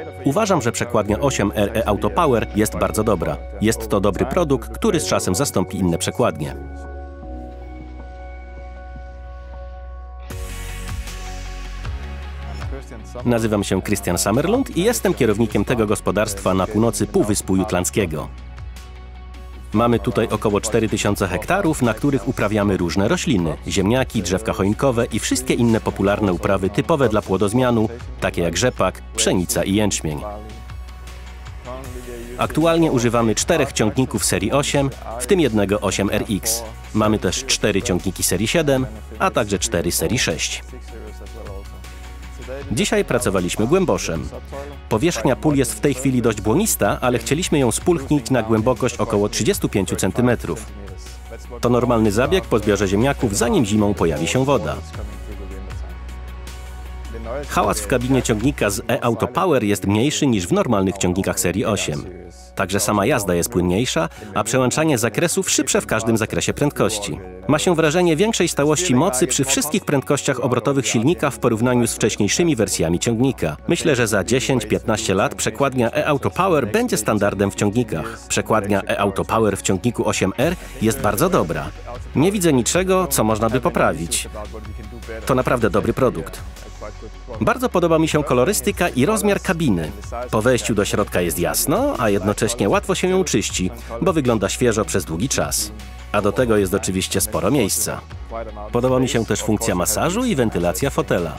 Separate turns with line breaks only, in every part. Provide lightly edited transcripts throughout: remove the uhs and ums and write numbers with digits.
Uważam, że przekładnia 8R e-Auto Power jest bardzo dobra. Jest to dobry produkt, który z czasem zastąpi inne przekładnie. Nazywam się Christian Sommerlund i jestem kierownikiem tego gospodarstwa na północy Półwyspu Jutlandzkiego. Mamy tutaj około 4000 hektarów, na których uprawiamy różne rośliny, ziemniaki, drzewka choinkowe i wszystkie inne popularne uprawy typowe dla płodozmianu, takie jak rzepak, pszenica i jęczmień. Aktualnie używamy 4 ciągników serii 8, w tym jednego 8RX. Mamy też 4 ciągniki serii 7, a także 4 serii 6. Dzisiaj pracowaliśmy głęboszem. Powierzchnia pól jest w tej chwili dość błonista, ale chcieliśmy ją spulchnić na głębokość około 35 cm. To normalny zabieg po zbiorze ziemniaków, zanim zimą pojawi się woda. Hałas w kabinie ciągnika z e-Auto Power jest mniejszy niż w normalnych ciągnikach serii 8. Także sama jazda jest płynniejsza, a przełączanie zakresów szybsze w każdym zakresie prędkości. Ma się wrażenie większej stałości mocy przy wszystkich prędkościach obrotowych silnika w porównaniu z wcześniejszymi wersjami ciągnika. Myślę, że za 10-15 lat przekładnia e-Auto Power będzie standardem w ciągnikach. Przekładnia e-Auto Power w ciągniku 8R jest bardzo dobra. Nie widzę niczego, co można by poprawić. To naprawdę dobry produkt. Bardzo podoba mi się kolorystyka i rozmiar kabiny. Po wejściu do środka jest jasno, a jednocześnie łatwo się ją czyści, bo wygląda świeżo przez długi czas. A do tego jest oczywiście sporo miejsca. Podoba mi się też funkcja masażu i wentylacja fotela.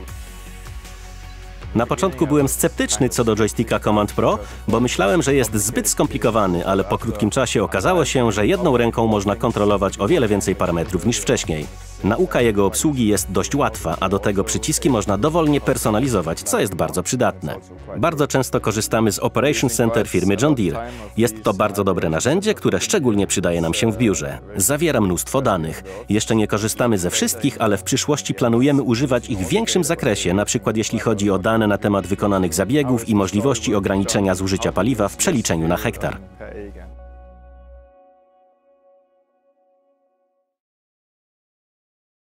Na początku byłem sceptyczny co do joysticka Command Pro, bo myślałem, że jest zbyt skomplikowany, ale po krótkim czasie okazało się, że jedną ręką można kontrolować o wiele więcej parametrów niż wcześniej. Nauka jego obsługi jest dość łatwa, a do tego przyciski można dowolnie personalizować, co jest bardzo przydatne. Bardzo często korzystamy z Operation Center firmy John Deere. Jest to bardzo dobre narzędzie, które szczególnie przydaje nam się w biurze. Zawiera mnóstwo danych. Jeszcze nie korzystamy ze wszystkich, ale w przyszłości planujemy używać ich w większym zakresie, na przykład jeśli chodzi o dane na temat wykonanych zabiegów i możliwości ograniczenia zużycia paliwa w przeliczeniu na hektar.